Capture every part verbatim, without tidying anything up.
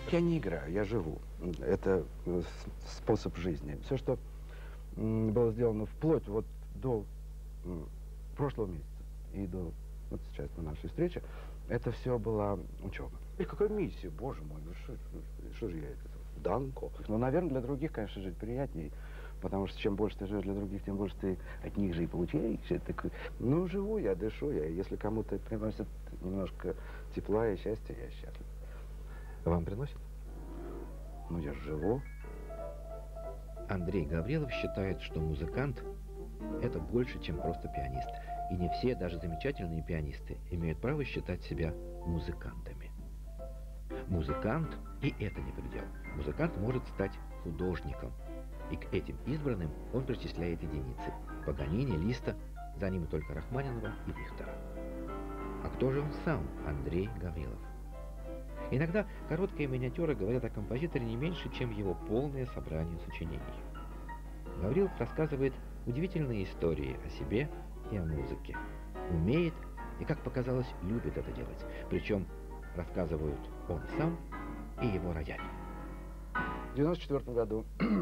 Я не играю, я живу. Это способ жизни. Все, что было сделано вплоть вот до прошлого месяца и до вот сейчас на нашей встрече, это все была учеба. И какая миссия, боже мой, ну что, что же я это? Данко. Ну, наверное, для других, конечно, жить приятнее, потому что чем больше ты живешь для других, тем больше ты от них же и получаешь. Это, ну, живу я, дышу я. Если кому-то приносит немножко тепла и счастья, я счастлив. Вам приносит? Ну, я же живу. Андрей Гаврилов считает, что музыкант – это больше, чем просто пианист. И не все, даже замечательные пианисты, имеют право считать себя музыкантами. Музыкант, и это не предел, музыкант может стать художником. И к этим избранным он причисляет единицы. Паганини, Листа, за ними только Рахманинова и Рихтера. А кто же он сам, Андрей Гаврилов? Иногда короткие миниатюры говорят о композиторе не меньше, чем его полное собрание сочинений. Гаврилов рассказывает удивительные истории о себе и о музыке. Умеет и, как показалось, любит это делать. Причем рассказывают он сам и его рояль. В девяносто четвёртом году,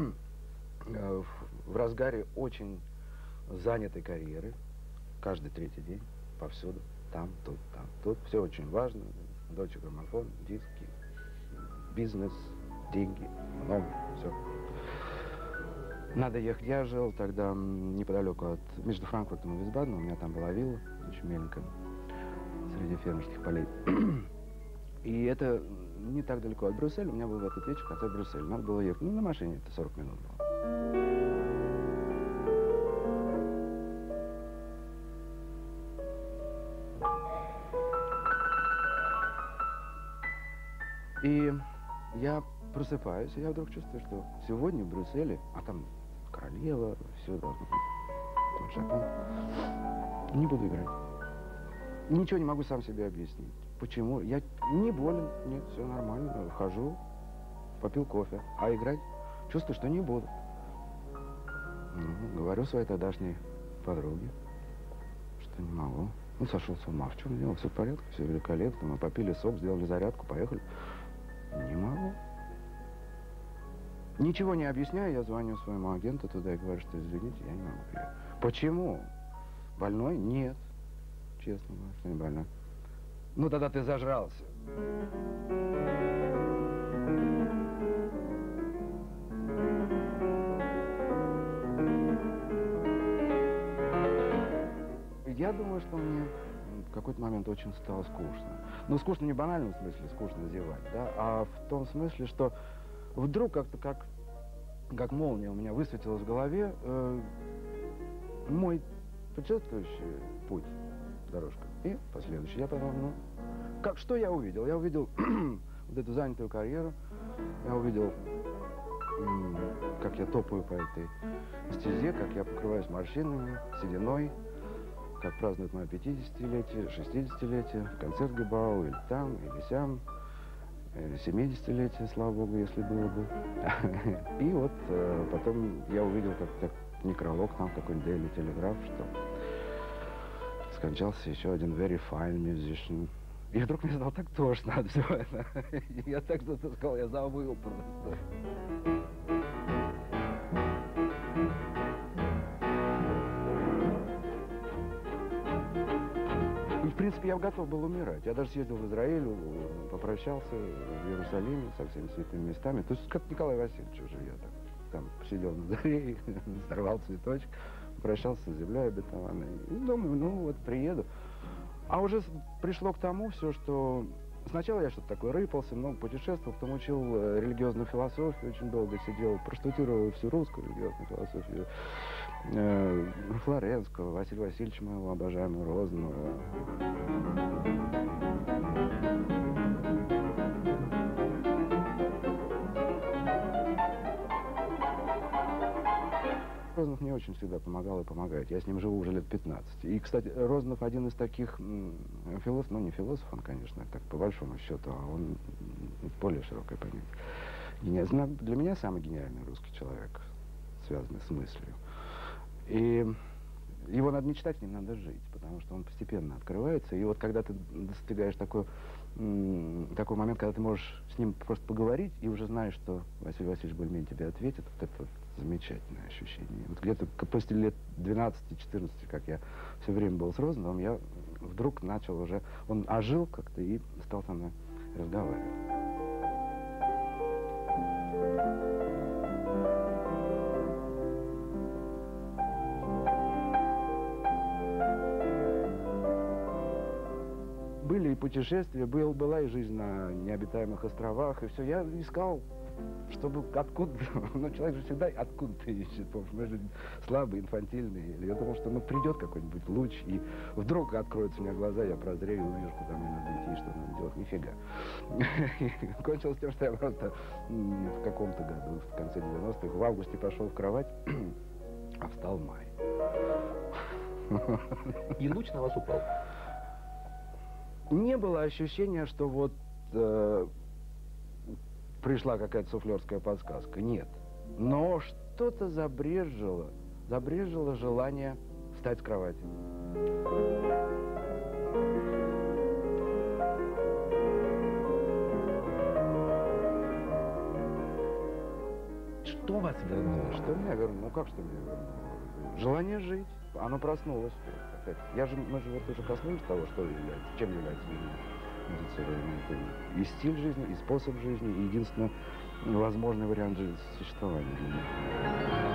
в разгаре очень занятой карьеры, каждый третий день, повсюду, там, тут, там, тут, все очень важно. Дочь, граммофон, диски, бизнес, деньги, много, все. Надо ехать. Я жил тогда неподалеку от, между Франкфуртом и Висбаденом, у меня там была вилла, очень меленькая, среди фермерских полей. И это не так далеко от Брюсселя, у меня был в этот вечер концерт в Брюсселе. Надо было ехать, ну, на машине это сорок минут было. И я просыпаюсь, и я вдруг чувствую, что сегодня в Брюсселе, а там королева, все должно быть, Шопен, не буду играть. Ничего не могу сам себе объяснить. Почему? Я не болен, нет, все нормально, вхожу, попил кофе, а играть чувствую, что не буду. Ну, говорю своей тогдашней подруге, что не могу. Ну, сошел с ума, в чем дело, все в порядке, все великолепно, мы попили сок, сделали зарядку, поехали. Не могу. Ничего не объясняю, я звоню своему агенту туда и говорю, что извините, я не могу приехать. Почему? Больной? Нет. Честно говорю, что не больной. Ну, тогда ты зажрался. Я думаю, что мне в какой-то момент очень стало скучно. Ну, скучно не в банальном смысле, скучно зевать, да, а в том смысле, что вдруг как-то как, как молния у меня высветилась в голове э, мой предшествующий путь, дорожка, и последующий. Я подумал, ну, как, что я увидел? Я увидел вот эту занятую карьеру, я увидел, как я топаю по этой стезе, как я покрываюсь морщинами, сединой, как празднуют мое пятидесятилетие, шестидесятилетие, концерт Гебау, или там, или сям, семидесятилетие, слава богу, если было бы. И вот э, потом я увидел, как, как некролог там, какой-нибудь Daily Telegraph, что скончался еще один very fine musician. И вдруг мне стало так тошно от всего этого. Я так что-то сказал, я забыл просто. В принципе, я готов был умирать. Я даже съездил в Израиль, попрощался в Иерусалиме со всеми святыми местами. То есть, как Николай Васильевич уже я так там посидел на заре, сорвал цветочек, попрощался с землей обетованной. И думаю, ну вот приеду. А уже пришло к тому все, что сначала я что-то такое рыпался, много путешествовал, потом учил религиозную философию, очень долго сидел, проштудировал всю русскую религиозную философию. Флоренского, Василия Васильевича моего обожаемого, Розанова. Розанов мне очень всегда помогал и помогает. Я с ним живу уже лет пятнадцать. И, кстати, Розанов один из таких философов, ну не философ он, конечно, так по большому счету, а он более широкое понятие. Для меня самый гениальный русский человек, связанный с мыслью. И его надо не читать, с ним надо жить, потому что он постепенно открывается. И вот когда ты достигаешь такой, такой момент, когда ты можешь с ним просто поговорить, и уже знаешь, что Василий Васильевич более-менее тебе ответит, вот это вот замечательное ощущение. Вот где-то после лет двенадцати-четырнадцати, как я все время был с Розановым, я вдруг начал уже, он ожил как-то и стал со мной разговаривать. Были и путешествия, был, была и жизнь на необитаемых островах, и все. Я искал, чтобы откуда, ну, человек же всегда откуда-то ищет, мы же слабые, инфантильные. Я думал, что ну, придет какой-нибудь луч, и вдруг откроются у меня глаза, я прозрею, увижу, куда мне надо идти, что надо делать. Нифига. Кончилось тем, что я просто в каком-то году, в конце девяностых, в августе пошел в кровать, а встал май. И луч на вас упал. Не было ощущения, что вот э, пришла какая-то суфлерская подсказка. Нет. Но что-то забрежило, забрежило желание встать с кровати. Что вас вернуло? Что меня вернуло? Ну как что меня вернуло? Желание жить. Оно проснулось. Опять. Я же, мы же вот уже коснулись того, что является, чем является медицина. Это и стиль жизни, и способ жизни, и единственный возможный вариант жизни, существования для меня.